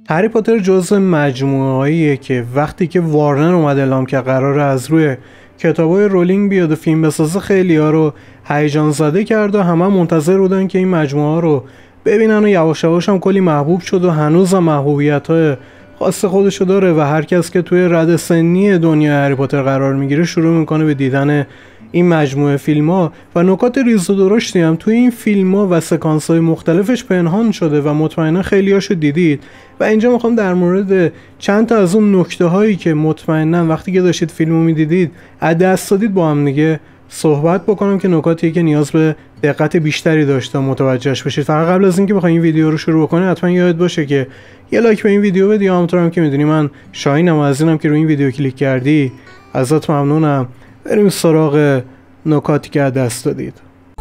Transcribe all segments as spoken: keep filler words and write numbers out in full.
هری پاتر جزء مجموعه‌ایه که وقتی که وارنر اومد اعلام که قراره از روی کتابای رولینگ بیاد و فیلم بسازه، خیلی‌ها رو هیجان زده کرد و همه منتظر بودن که این مجموعه رو ببینن و یواش یواش هم کلی محبوب شد و هنوز هم محبوبیت‌های خاص خودشو داره و هر کس که توی رده سنی دنیای هری پاتر قرار میگیره شروع میکنه به دیدن این مجموعه فیلم ها و نکات ریز و درشتی هم توی این فیلم ها و سکانس های مختلفش پنهان شده و مطمئنا خیلی هاشو دیدید و اینجا میخوام در مورد چند تا از اون نکته هایی که مطمئنا وقتی که داشتید فیلمو میدیدید از دست دادید با هم دیگه صحبت بکنم که نکاتیه که نیاز به دقت بیشتری داشته متوجهش بشید. فقط قبل از اینکه بخواید این ویدیو رو شروع بکنید حتما یاد باشه که یه لایک به این ویدیو بدی. همونطورم که میدونی من شاهینم و از اینم که روی این ویدیو کلیک کردی ازت ممنونم. بریم سراغ نکاتی که از دست دادید.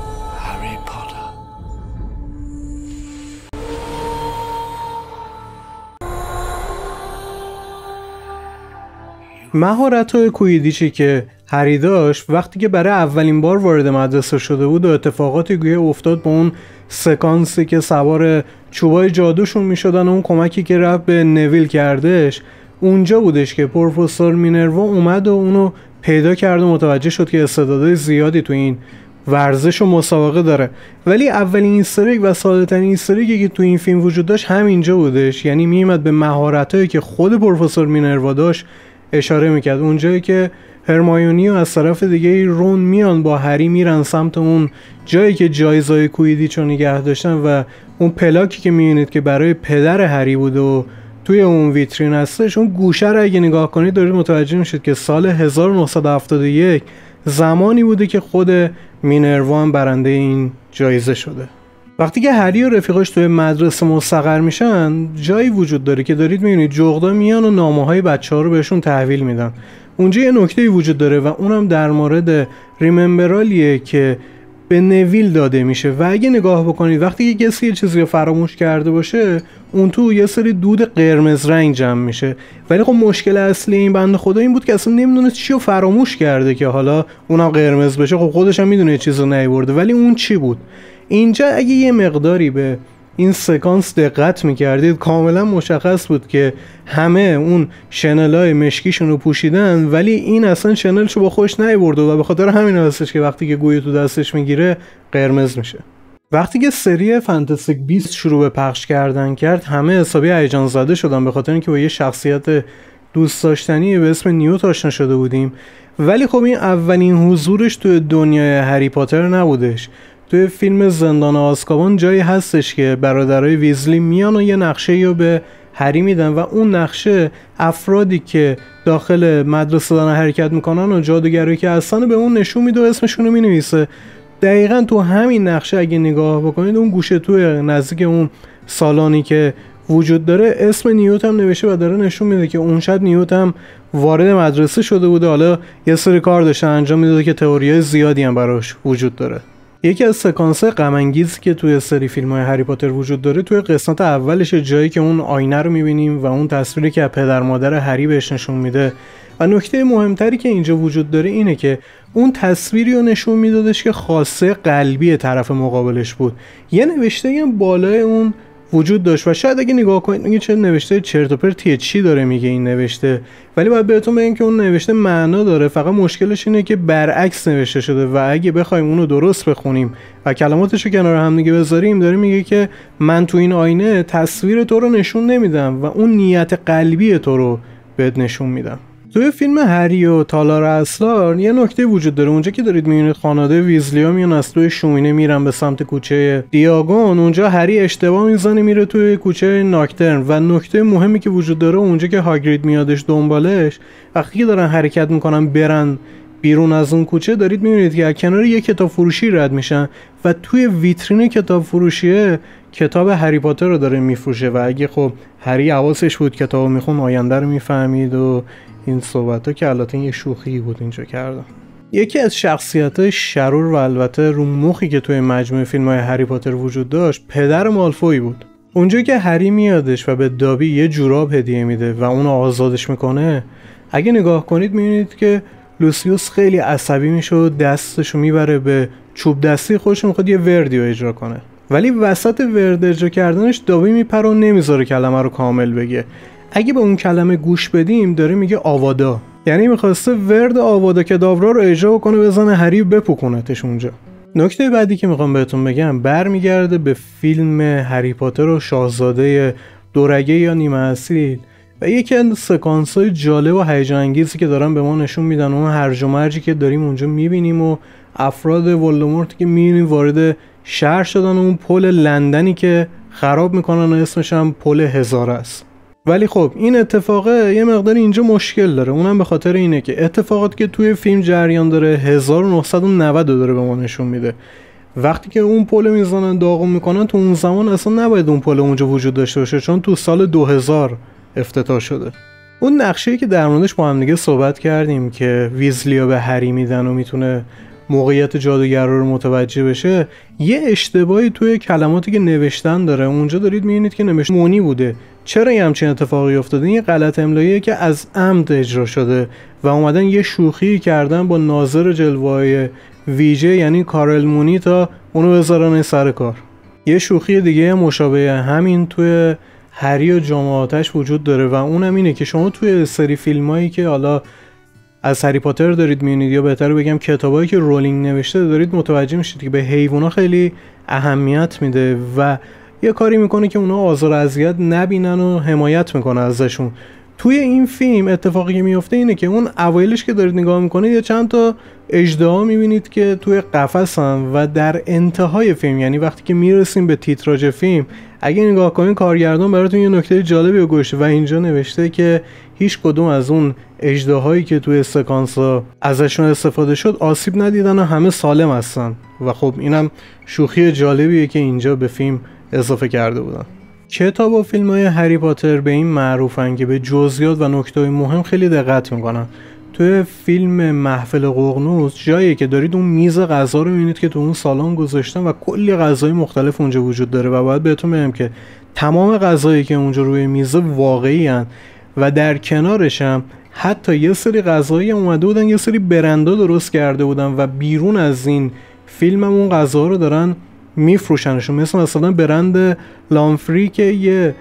مهارت‌های کویدیچی که هری داشت وقتی که برای اولین بار وارد مدرسه شده بود و اتفاقاتی گویا افتاد با اون سکانسی که سوار چوبای جادوشون میشدن و اون کمکی که رفت به نویل کردش، اونجا بودش که پروفسور مینروا اومد و اونو پیدا کرد و متوجه شد که استعدادهای زیادی تو این ورزش و مسابقه داره. ولی اولین ایستر اگ و ساده‌ترین ایستر اگی که تو این فیلم وجود داشت همینجا بودش، یعنی میومد به مهارتایی که خود پروفسور مینروا داشت اشاره میکرد. اونجایی که هرمایونی و از طرف دیگه رون میان با هری میرن سمت اون جایی که جایزهای کویدیچ رو نگه داشتن و اون پلاکی که میبینید که برای پدر هری بود و توی اون ویترین هستش، اون گوشه رو اگه نگاه کنید دارید متوجه میشید که سال هزار و نهصد و هفتاد و یک زمانی بوده که خود مینروا هم برنده این جایزه شده. وقتی که هری و رفیقاش توی مدرسه مستقر میشن، جایی وجود داره که دارید میبینید جغدا میان و نامه‌های بچه‌ها رو بهشون تحویل میدن. اونجا یه نکته‌ای وجود داره و اونم در مورد ریممبرالیه که به نویل داده میشه و اگه نگاه بکنید وقتی که کسی یه چیزی رو فراموش کرده باشه اون تو یه سری دود قرمز رنگ جمع میشه. ولی خب مشکل اصلی این بنده خدا این بود که اصلا نمیدونه چی رو فراموش کرده که حالا اونم قرمز بشه. خب خودش هم میدونه چیزو نیورده، ولی اون چی بود؟ اینجا اگه یه مقداری به این سکانس دقت میکردید کاملا مشخص بود که همه اون شنلای مشکیشون رو پوشیدن ولی این اصلا شنلشو با خودش نیورده و به خاطر همین هستش که وقتی که گویی تو دستش میگیره قرمز میشه. وقتی که سری فانتاستیک بیست شروع به پخش کردن کرد همه حسابی هیجان زده شدن به خاطر اینکه با یه شخصیت دوست داشتنی به اسم نیوت آشنا شده بودیم. ولی خب این اولین حضورش توی دنیای هری پاتر نبودش. توی فیلم زندان آزکابان جایی هستش که برادرای ویزلی میان و یه نقشه رو به هری میدن و اون نقشه افرادی که داخل مدرسه دارن حرکت میکنن و جادوگرایی که هستن به اون نشون میده و اسمشون رو مینویسه. دقیقاً تو همین نقشه اگه نگاه بکنید اون گوشه توی نزدیک اون سالانی که وجود داره اسم نیوت هم نوشته و داره نشون میده که اون شب نیوت هم وارد مدرسه شده بوده، حالا یه سری کار داشته انجام میداده که تئوریای زیادی هم براش وجود داره. یکی از سکانس‌های غم انگیزی که توی سری فیلم‌های هری پاتر وجود داره توی قسمت اولش، جایی که اون آینه رو می‌بینیم و اون تصویری که پدر مادر هری بهش نشون میده و نکته مهمتری که اینجا وجود داره اینه که اون تصویری رو نشون میدادش که خاصه قلبی طرف مقابلش بود. یه نوشته هم بالای اون وجود داشت و شاید اگه نگاه کنید میگه چه نوشته چرت و پرتیه، چی داره میگه این نوشته، ولی باید بهتون بگم که اون نوشته معنا داره، فقط مشکلش اینه که برعکس نوشته شده و اگه بخوایم اونو درست بخونیم و کلماتشو کنار هم دیگه بذاریم داره میگه که من تو این آینه تصویر تو رو نشون نمیدم و اون نیت قلبی تو رو بهت نشون میدم. توی فیلم هری و تالار اسرار یه نکته وجود داره. اونجا که دارید میبینید خانواده ویزلیا میان از توی شومینه میرن به سمت کوچه دیاگون، اونجا هری اشتباه میزنه میره توی کوچه ناکترن و نکته مهمی که وجود داره اونجا که هاگرید میادش دنبالش، وقتی که دارن حرکت میکنن برن بیرون از اون کوچه دارید میبینید که کنار یه کتاب فروشی رد میشن و توی ویترین کتاب فروشیه کتاب هری پاتر رو داره میفروشه و اگه خب هری حواسش بود کتابو میخون آینده رو میفهمید و این صحبت‌ها که البته یه شوخی بود اینجا کردم. یکی از شخصیت‌های شرور و البته رو مخی که توی مجموعه فیلم‌های هری پاتر وجود داشت پدر مالفوی بود. اونجا که هری میادش و به دابی یه جوراب هدیه میده و اون آزادش میکنه، اگه نگاه کنید میبینید که لوسیوس خیلی عصبی میشه و دستشو میبره به چوب دستی خودش، میخواد یه وردی رو اجرا کنه. ولی وسط ورد اجرا کردنش داوی میپره و نمیذاره کلمه رو کامل بگه. اگه به اون کلمه گوش بدیم داره میگه آوادا، یعنی میخواسته ورد آوادا کداورا رو اجرا کنه بزنه هری بپوکونتش اونجا. نکته بعدی که میخوام بهتون بگم برمیگرده به فیلم هری پاتر و شاهزاده دورگه یا نیمه اصیل و یکی از سکانس‌های جالب و هیجان انگیزی که دارن به ما نشون میدن، اون هرج و مرجی که داریم اونجا میبینیم و افراد ولدمورت که میبینیم وارد شهر شدن و اون پل لندنی که خراب میکنن و اسمش هم پل هزار است. ولی خب این اتفاقه یه مقدار اینجا مشکل داره، اونم به خاطر اینه که اتفاقاتی که توی فیلم جریان داره هزار و نهصد و نود داره به ما نشون میده. وقتی که اون پل میزنن داغون میکنن تو اون زمان اصلا نباید اون پل اونجا وجود داشته باشه، چون تو سال دو هزار افتتاح شده. اون نقشه‌ای که در موردش با هم دیگه صحبت کردیم که ویزلیا به هری میدن و میتونه موقعیت جادوگر رو متوجه بشه، یه اشتباهی توی کلماتی که نوشتن داره. اونجا دارید میبینید که نوشته مونی بوده. چرا یه همچین اتفاقی افتاده؟ این یه غلط املاییه که از عمد اجرا شده و اومدن یه شوخی کردن با ناظر جلوه‌های ویژه یعنی کارل مونی تا اونو بذارن سر کار. یه شوخی دیگه مشابه همین توی هری و جامعاتش وجود داره و اونم اینه که شما توی سری فیلمایی که حالا از هری پاتر دارید میبینید یا بهتر بگم کتابایی که رولینگ نوشته دارید متوجه میشید که به حیوونا خیلی اهمیت میده و یه کاری میکنه که اونا آزار و اذیت نبینن و حمایت میکنه ازشون. توی این فیلم اتفاقی که میفته اینه که اون اوایلش که دارید نگاه میکنید یه چند تا اژدها میبینید که توی قفسن و در انتهای فیلم، یعنی وقتی که میرسیم به تیتراژ فیلم، اگه نگاه کنین کارگردان براتون یه نکته جالبی رو گذاشته و اینجا نوشته که هیچ کدوم از اون اژدهایی که توی سکانس‌ها ازشون استفاده شد آسیب ندیدن و همه سالم هستن و خب اینم شوخی جالبیه که اینجا به فیلم اضافه کرده بودن. کتاب و فیلم‌های هری پاتر به این معروفن که به جزئیات و نکته‌های مهم خیلی دقت میکنن. توی فیلم محفل ققنوس جایی که دارید اون میز غذا رو میبینید که تو اون سالن گذاشتن و کلی غذای مختلف اونجا وجود داره و باید بهتون بگم که تمام غذایی که اونجا روی میز واقعی هن و در کنارش هم حتی یه سری غذایی اومده بودن، یه سری برندا درست کرده بودن و بیرون از این فیلم هم اون غذا رو دارن میفروشنشون، مثل مثلا برند لامفری که یه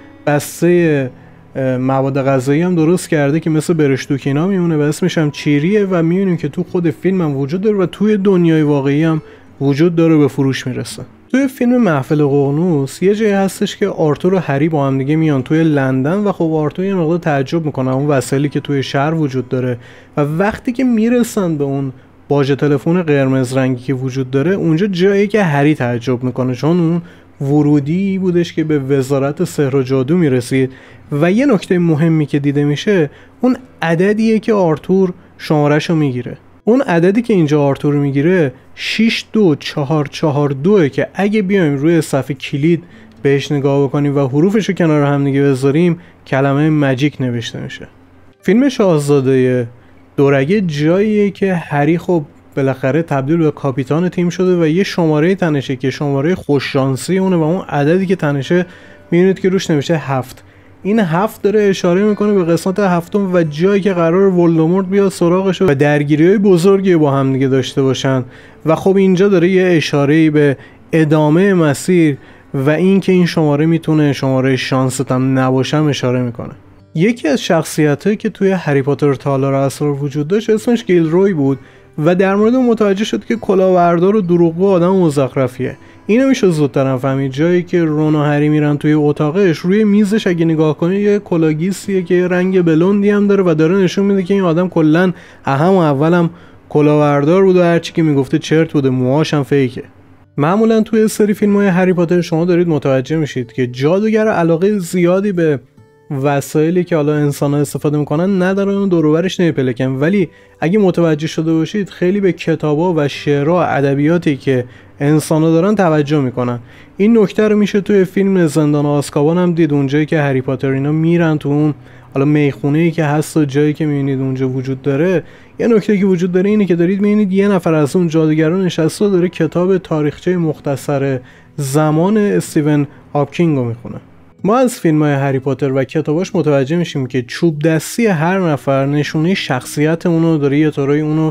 بسته مواد غذایی هم درست کرده که مثل برشتوکینا میمونه و اسمش هم چیریه و میبینیم که تو خود فیلم هم وجود داره و توی دنیای واقعی هم وجود داره، به فروش میرسه. توی فیلم محفل ققنوس یه جایی هستش که آرتور و هری با هم دیگه میان توی لندن و خب آرتور یه مقدار تعجب میکنه اون وسایلی که توی شهر وجود داره و وقتی که میرسن به اون باج تلفن قرمز رنگی که وجود داره اونجا جایی که هری تعجب میکنه، چون اون ورودی بودش که به وزارت سحر و جادو میرسید و یه نکته مهمی که دیده میشه اون عددیه که آرتور شماره‌شو میگیره. اون عددی که اینجا آرتور میگیره شش دو چهار چهار دو که اگه بیایم روی صفحه کلید بهش نگاه بکنیم و حروفشو کنار هم دیگه بذاریم کلمه ماجیک نوشته میشه. فیلم شاهزاده دورگه جاییه که هری خب بالاخره تبدیل به کاپیتان تیم شده و یه شماره تنشه که شماره خوششانسی اونه و اون عددی که تنشه میبینید که روش نوشته هفت. این هفت داره اشاره میکنه به قسمت هفتم و جایی که قرار ولدمورت بیاد سراغش و درگیری‌های بزرگی با هم دیگه داشته باشن و خب اینجا داره یه اشاره‌ای به ادامه مسیر و این که این شماره میتونه شماره شانست هم نباشم اشاره میکنه. یکی از شخصیتایی که توی هری پاتر تالار اسرار وجود داشت اسمش گیلروی بود و در مورد اون متوجه شد که کلاهبردار و دروغگو آدم مزخرفیه. اینو میشه زودتر فهمید. جایی که رون و هری میرن توی اتاقش روی میزش اگه نگاه کنی یه کلاگیسیه که یه رنگ بلوندی هم داره و داره نشون میده که این آدم کلا اهم و اولم کلاهبردار بود و هرچی که میگفته چرت بوده، موهاش هم فیکه. معمولا توی سری فیلم‌های هری پاتر شما دارید متوجه میشید که جادوگر علاقه زیادی به وسایلی که حالا انسان‌ها استفاده میکنن ندارن و دور و برش نمیپلکن، ولی اگه متوجه شده باشید خیلی به کتابا و شعرها و ادبیاتی که انسان‌ها دارن توجه میکنن. این نکته رو میشه توی فیلم زندان آزکابان هم دید، اونجایی که هری پاتر اینا میرن تو اون حالا میخونه‌ای که هست و جایی که میبینید اونجا وجود داره. یه نکته که وجود داره اینه که دارید میبینید یه نفر از اون جادوگران نشسته و داره کتاب تاریخچه مختصر زمان استیون هاپکینگ رو میخونه. ما از فیلم‌های هری پاتر و کتاباش متوجه میشیم که چوب دستی هر نفر نشونه شخصیت اونو داره، یه طوری اونو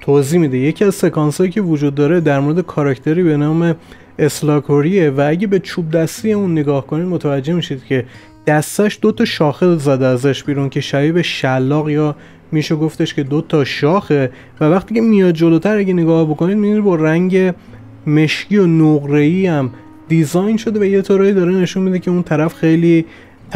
توضیح میده. یکی از سکانسایی که وجود داره در مورد کاراکتری به نام اسلاکوریه و اگه به چوب دستی اون نگاه کنید متوجه میشید که دستش دو تا شاخه زده ازش بیرون که شبیه به شلاق یا میشه گفتش که دو تا شاخه و وقتی که میاد جلوتر اگه نگاه بکنید میبینید با رنگ مشکی و نقره‌ای هم دیزاین شده و یه طوری داره نشون میده که اون طرف خیلی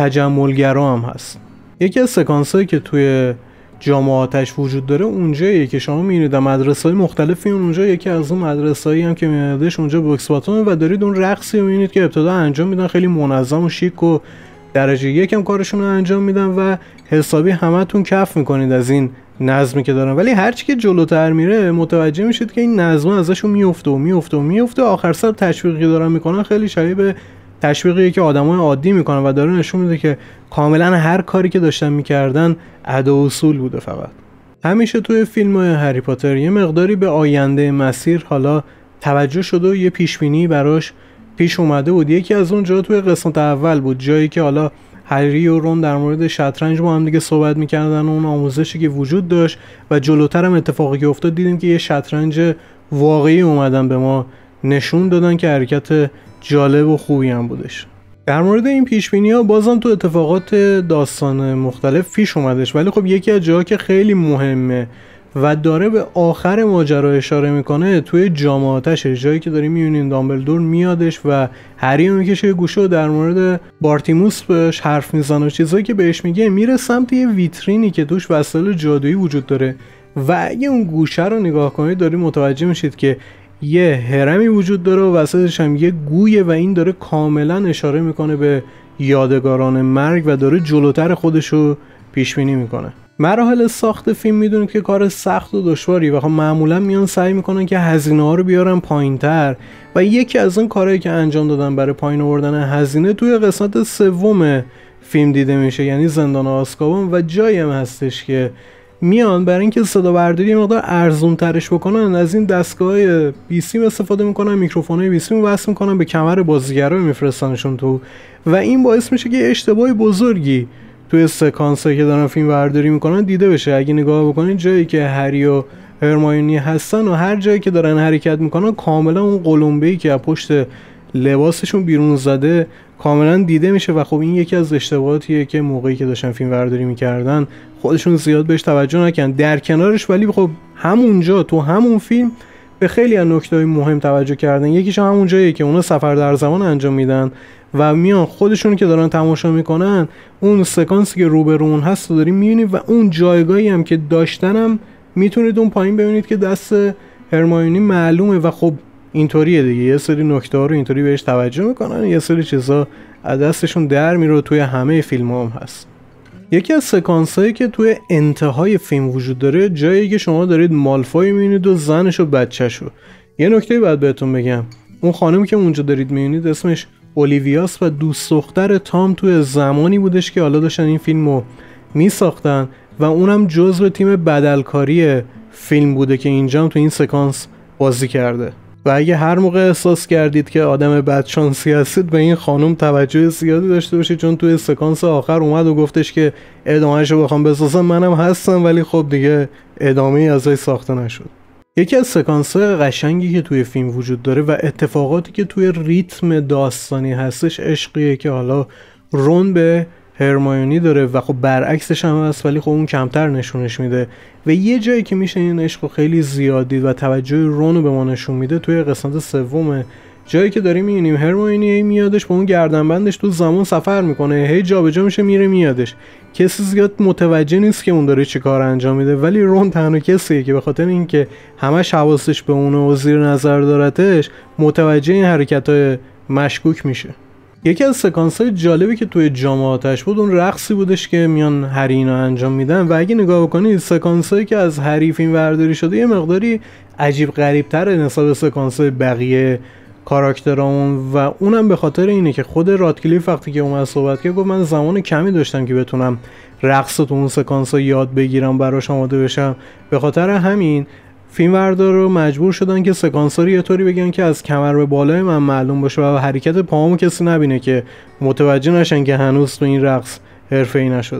تجملگرا هم هست. یکی از سکانسایی که توی جام آتش وجود داره اونجاییه که شما میبینید در مدرسه‌های مختلفی اونجا یکی از اون مدرسه‌ای هم که میادش اونجا بوکس باتون و دارید اون رقصی رو میبینید که ابتدا انجام میدن خیلی منظم و شیک و درجه یکم کارشون رو انجام میدن و حسابی همتون کف میکنید از این نظمی که دارن، ولی هرچی که جلوتر میره متوجه میشید که این نظم ازشون میفته و میفته و میفته آخر سر تشویقی دارن میکنن خیلی شبیه به تشویقی که آدمای عادی میکنن و داره نشون میده که کاملا هر کاری که داشتن میکردن ادا و اصول بوده. فقط همیشه توی فیلم‌های هری پاتر یه مقداری به آینده مسیر حالا توجه شده و یه پیشبینی براش پیش اومده بود. یکی از اون جا توی قسمت اول بود، جایی که حالا هری و رون در مورد شطرنج با هم دیگه صحبت میکردن و اون آموزشی که وجود داشت و جلوتر هم اتفاقی که افتاد دیدیم که یه شطرنج واقعی اومدن به ما نشون دادن که حرکت جالب و خوبی هم بودش. در مورد این پیشبینی ها بازم تو اتفاقات داستان مختلف پیش اومدش، ولی خب یکی از جاها که خیلی مهمه و داره به آخر ماجرا اشاره میکنه توی جام آتش، جایی که داریم میبینیم دامبلدور میادش و هری میکشه گوشه و در مورد بارتیموس بهش حرف میزنه و چیزایی که بهش میگه میره سمت یه ویترینی که توش وسایل جادویی وجود داره و اگه اون گوشه رو نگاه کنید دارید متوجه میشید که یه هرمی وجود داره و وسطش هم یه گویه و این داره کاملا اشاره میکنه به یادگاران مرگ و داره جلوتر خودشو پیش بینی میکنه. مراحل ساخت فیلم میدونید که کار سخت و دشواری و خب معمولا میان سعی میکنن که هزینه ها رو بیارن پایینتر و یکی از اون کارهایی که انجام دادن برای پایین آوردن هزینه توی قسمت سوم فیلم دیده میشه، یعنی زندان آزکابان، و جایی هم هستش که میان برای اینکه صدا برداری مقدار ارزون ترش بکنن از این دستگاه بیسیم استفاده میکنن، میکروفونای بیسیم وصل میکنن به کمر بازیگرا میفرستنشون تو و این باعث میشه که اشتباه بزرگی توی سکانسایی که دارن فیلم برداری میکنن دیده بشه. اگه نگاه بکنید جایی که هری و هرماینی هستن و هر جایی که دارن حرکت میکنن کاملا اون قلمبه‌ای که از پشت لباسشون بیرون زده کاملا دیده میشه و خب این یکی از اشتباهاتیه که موقعی که داشتن فیلم برداری میکردن خودشون زیاد بهش توجه نکردن. در کنارش ولی خب همونجا تو همون فیلم به خیلی از نکته‌های مهم توجه کردن. یکیش همون جاییه که اونا سفر در زمان انجام میدن و میان خودشون که دارن تماشا میکنن اون سکانسی که روبرون هست رو داریم میبینید و اون جایگاهی هم که داشتنم میتونید اون پایین ببینید که دست هرماینی معلومه و خب اینطوریه دیگه، یه سری نکته ها رو اینطوری بهش توجه میکنن، یه سری چیزا از دستشون در میره توی همه فیلم هم هست. یکی از سکانس هایی که توی انتهای فیلم وجود داره جایی که شما دارید مالفوی میبینید و زنش و بچه‌شو. یه نکته باید بهتون بگم، اون خانم که اونجا دارید میبینید اسمش اولیویاس و دوست دختر تام توی زمانی بودش که حالا داشتن این فیلمو میساختن و اونم جزو تیم بدلکاری فیلم بوده که اینجا هم تو این سکانس بازی کرده. و اگه هر موقع احساس کردید که آدم بدشانسی هستید به این خانم توجه زیادی داشته باشید، چون توی سکانس آخر اومد و گفتش که ادامهشو بخوام بسازم منم هستم، ولی خب دیگه ادامه ازش ساخته نشد. یکی از سکانس‌های قشنگی که توی فیلم وجود داره و اتفاقاتی که توی ریتم داستانی هستش عشقیه که حالا رون به هرماینی داره و خب برعکسش هم هست ولی خب اون کمتر نشونش میده و یه جایی که میشه این عشق خیلی زیاد دید و توجه رون رو به ما نشون میده توی قسمت سومه، جایی که داریم میبینیم هرماینی هی میادش با اون گردنبندش تو زمان سفر میکنه، هی جابجا میشه میره میادش، کسی زیاد متوجه نیست که اون داره چی کار انجام میده، ولی رون تنها کسیه که به خاطر اینکه همش حواسش به اونه و زیر نظر دارتش متوجه این حرکت‌های مشکوک میشه. یکی از سکانس‌های جالبی که توی جام آتش بود اون رقصی بودش که میان هری اینا انجام میدن و اگه نگاه بکنید سکانس‌هایی که از هری فیلم برداری شده یه مقداری عجیب غریب‌تره نسبت به سکانس‌های بقیه کاراکترامون و اونم به خاطر اینه که خود رادکلیف وقتی که اومد صحبت کرد گفت من زمان کمی داشتم که بتونم رقص تو اون سکانس‌ها یاد بگیرم براش آماده بشم، به خاطر همین فیلمبردار رو مجبور شدن که سکانس‌ها رو یه طوری بگن که از کمر به بالای من معلوم باشه و حرکت پاهامو کسی نبینه که متوجه نشن که هنوز تو این رقص حرفه‌ای نشدن.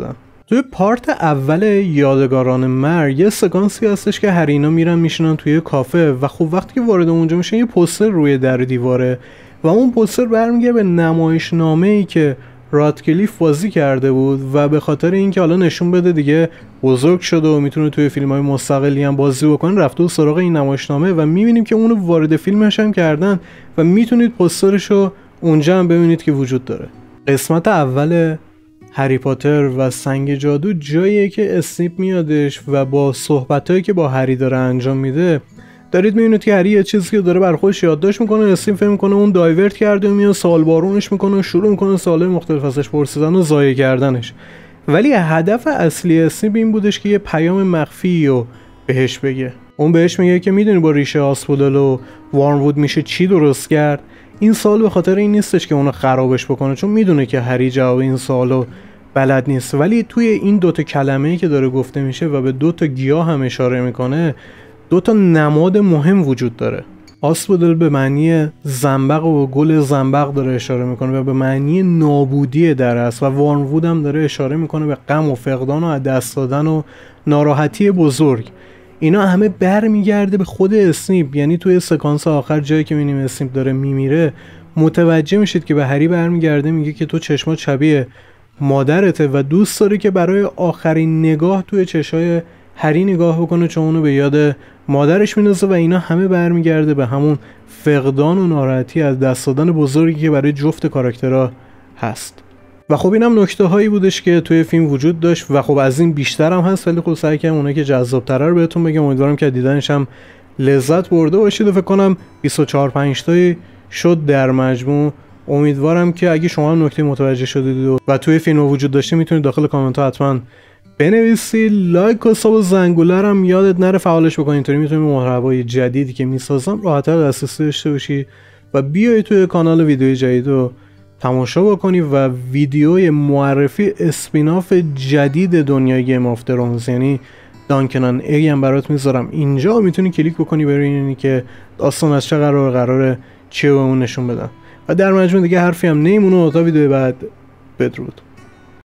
توی پارت اول یادگاران مرگ یه سکانسی هستش که هری اینا میرن میشینن توی کافه و خب وقتی که وارد اونجا میشن یه پوستر روی در دیواره و اون پوستر برمیگره به نمایشنامه‌ای که رادکلیف بازی کرده بود و به خاطر اینکه حالا نشون بده دیگه بزرگ شده و میتونه توی فیلم‌های مستقلی هم بازی بکنه رفته و سراغ این نمایشنامه و میبینیم که اونو وارد فیلمش هم کردن و میتونید پوسترشو اونجا هم ببینید که وجود داره. قسمت اول هری پاتر و سنگ جادو جاییه که اسنیپ میادش و با صحبتایی که با هری داره انجام میده دارید میبینید که هری یه چیزی که داره بر خودش یادداشت میکنه، اسنیپ فهم میکنه اون دایورت کرده و میاد سوال بارونش میکنه و شروع میکنه سوالای مختلف ازش پرسیدن و ضایع کردنش. ولی هدف اصلی اسنیپ این بودش که یه پیام مخفی رو بهش بگه. اون بهش میگه که میدونی با ریشه آسپودل و وارنوود میشه چی درست کرد؟ این سوال به خاطر این نیستش که اونو خرابش بکنه، چون میدونه که هری جواب این سوالو بلد نیست، ولی توی این دوتا کلمه‌ای که داره گفته میشه و به دوتا گیاه هم اشاره میکنه دوتا نماد مهم وجود داره. آسپودل به معنی زنبق و گل زنبق داره اشاره میکنه و به معنی نابودی در است و وارنوود هم داره اشاره میکنه به غم و فقدان و از دست دادن و ناراحتی بزرگ. اینا همه برمیگرده به خود اسنیپ، یعنی توی سکانس آخر جایی که میبینیم اسنیپ داره میمیره متوجه میشید که به هری برمیگرده میگه که تو چشمات شبیه مادرته و دوست داره که برای آخرین نگاه توی چشای هری نگاه بکنه چون اونو به یاد مادرش میندازه و اینا همه برمیگرده به همون فقدان و ناراحتی از دست دادن بزرگی که برای جفت کاراکترها هست. و خب اینم نکته هایی بودش که توی فیلم وجود داشت و خب از این بیشتر هم هست، ولی خب سعی کردم اونایی که جذاب تره رو بهتون بگم. امیدوارم که دیدنش هم لذت برده باشید و فکر کنم بیست و چهار پنج تایی شد در مجموع. امیدوارم که اگه شما هم نکته متوجه شدید و, و توی فیلم وجود داشته میتونید داخل کامنت ها حتما بنویسی. لایک و ساب و زنگوله هم یادت نره فعالش بکنید، اینطوری میتونید محتوای جدیدی که میسازم راحت‌تر دسترسی داشته باشی و بیای توی کانال ویدیوی جدید رو تماشا بکنی و ویدیوی معرفی اسپیناف جدید دنیای گیم آف ترونز یعنی دانکنان ای هم برات میذارم اینجا، میتونی کلیک بکنی ببینی که داستان از چه قرار قراره چی به اون نشون بدن. و در مجموع دیگه حرفی هم نمیمونه تا ویدیو بعد. بدرود.